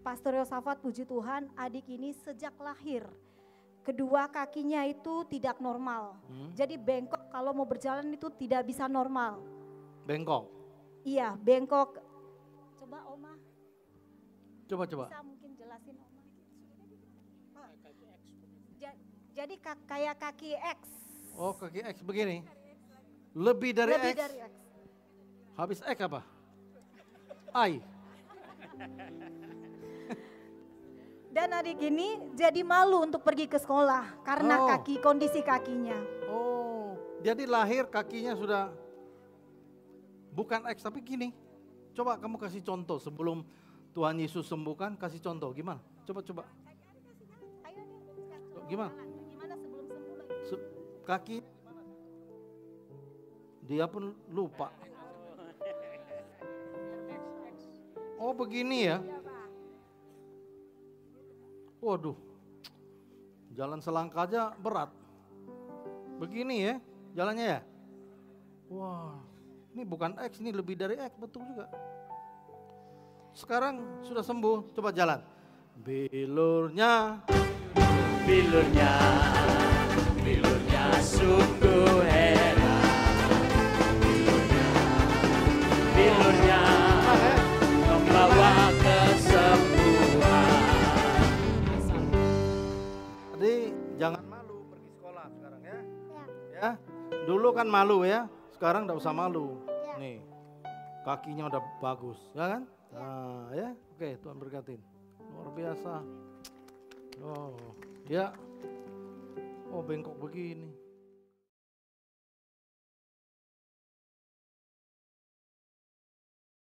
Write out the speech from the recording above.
Pastor Yosafat, puji Tuhan, adik ini sejak lahir kedua kakinya itu tidak normal. Jadi bengkok, kalau mau berjalan itu tidak bisa normal. Bengkok? Iya, bengkok. Coba Oma. Coba. Bisa mungkin jelasin Oma. Jadi kayak kaki X. Oh, kaki X begini? Lebih dari X? Dari X. Habis X apa? I. Dan adik ini jadi malu untuk pergi ke sekolah karena kondisi kakinya. Oh, jadi lahir kakinya sudah bukan X tapi gini. Coba kamu kasih contoh sebelum Tuhan Yesus sembuhkan, kasih contoh gimana? Coba. Gimana? Gimana sebelum sembuh lagi? Kaki dia pun lupa. Oh begini ya. Waduh, jalan selangkah aja berat. Begini ya jalannya ya. Wah, ini bukan X, ini lebih dari X, betul juga. Sekarang sudah sembuh, coba jalan. Bilurnya sungguh hebat. Bilurnya membawa kesembuhan. Jadi jangan malu pergi sekolah sekarang ya. Ya, dulu kan malu ya, sekarang enggak usah malu. Nih, kakinya udah bagus, ya kan? Nah, ya, oke, Tuhan berkatin. Luar biasa. Oh, ya. Oh, bengkok begini.